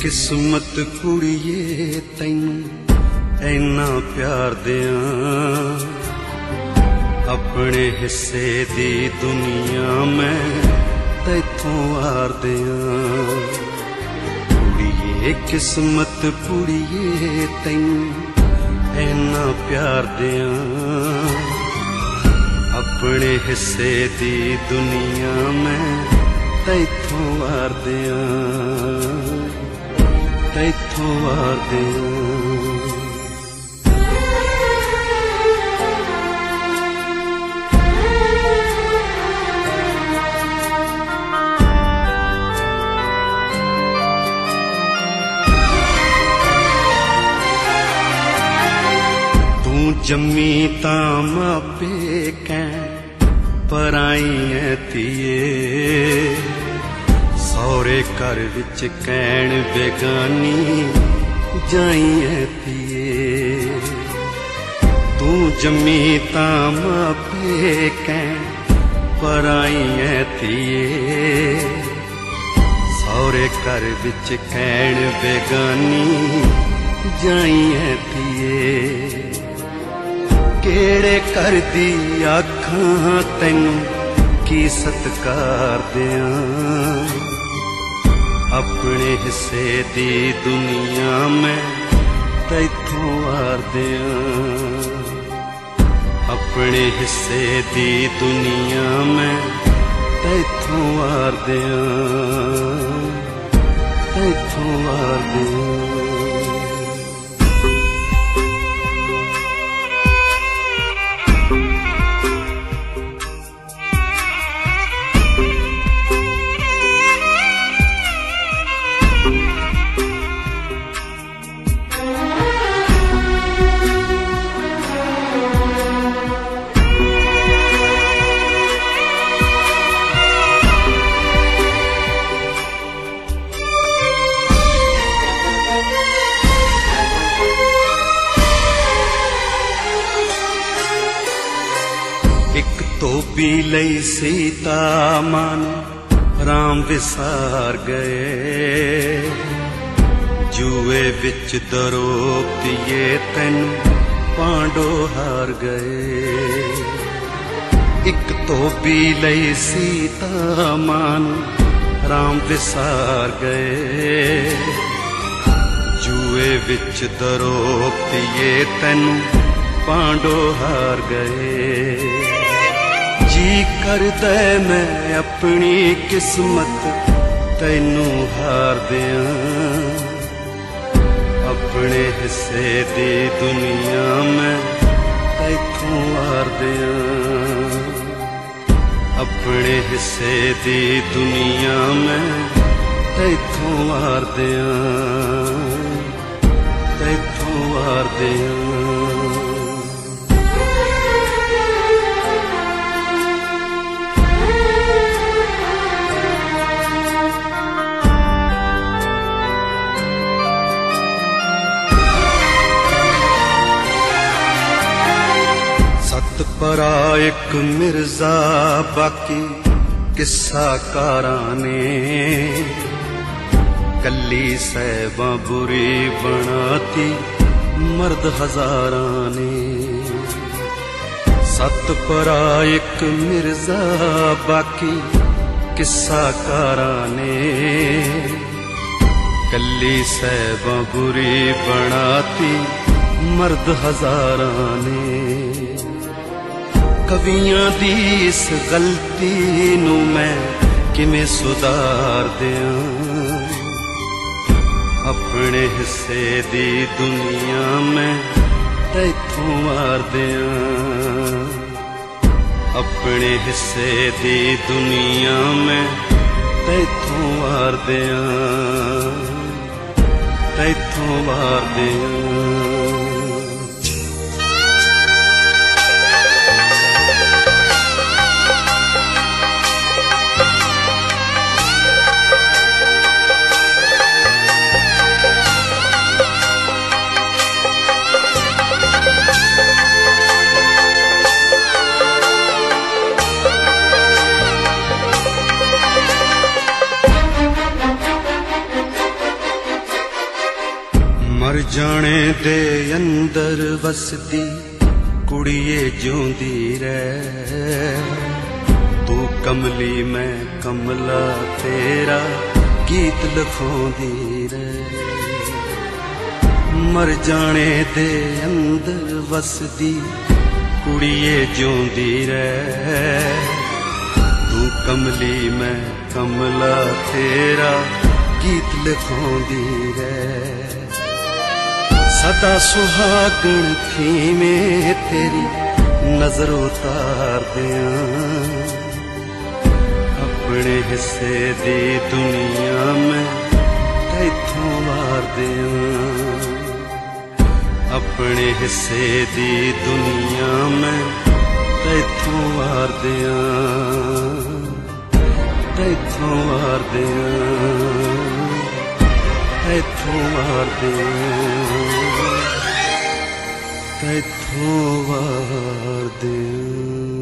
किस्मत कुड़िए तैनू ऐना प्यार दियां, अपने हिस्से दी दुनिया में तैथों वार दियां। कुड़िए किस्मत कुड़िए तैनू ऐना प्यार दियां, अपने हिस्से दी दुनिया में तैथों वार दियां, तैथों वार दियां। तू जम्मी तां मापे कैं पराई है धीए, सौरे घर विच कैण बेगानी जाई है धीए। तू जम्मी तां मापे कैं पराई है धीए, सौरे घर विच कैण बेगानी जाई है धीए। केड़े कर दी आखां तैनू की सत्कार दियां, अपने हिस्से दी दुनिया में तैथों वार दियां, अपने हिस्से दी दुनिया में तैथों वार दियां, तैथों वार दियां। एक धोबी लई सीता मां राम विसार गए, जुए विच दरोपतिए तैनू पांडो हार गए। एक धोबी लई सीता मां राम विसार गए, जुए विच दरोपतिए तैनू पांडो हार गए। जी करदा मैं अपनी किस्मत तैनू हार दियां, अपने हिस्से दी दुनिया में तैथों वार दियां, अपने हिस्से दी दुनिया में तैथों वार दियां, तैथों वार दियां। परा एक मिर्जा बाकी किस्सा कारां ने, कली सैबा बुरी बनाती मर्द हजारां ने। सत परा एक मिर्जा बाकी किस्सा कारां ने, कली सैबा बुरी बनाती मर्द हजारां ने। कवियां दी इस गलती नू मैं किवें सुधार दियां, अपने हिस्से दी दुनिया में तैथों वार दियां, अपने हिस्से दी दुनिया में तैथों वार दियां, तैथों वार दियां। मर जाने दे अंदर वसदी कुड़िए ज्योंदी रह, तू कमली मैं कमला तेरा गीत लिखोंदी रह। मर जाने दे अंदर वसदी कुड़िए ज्योंदी रह, तू कमली मैं कमला तेरा गीत लिखोंदी रह। सदा सुहागण थी में तेरी नजर उतार दियां, अपने हिस्से दी दुनिया में तैथों वार दियां, अपने हिस्से दी दुनिया में तैथों वार दियां, तैथों वार दियां, तैथों वार दियां, तैथों वार दियां।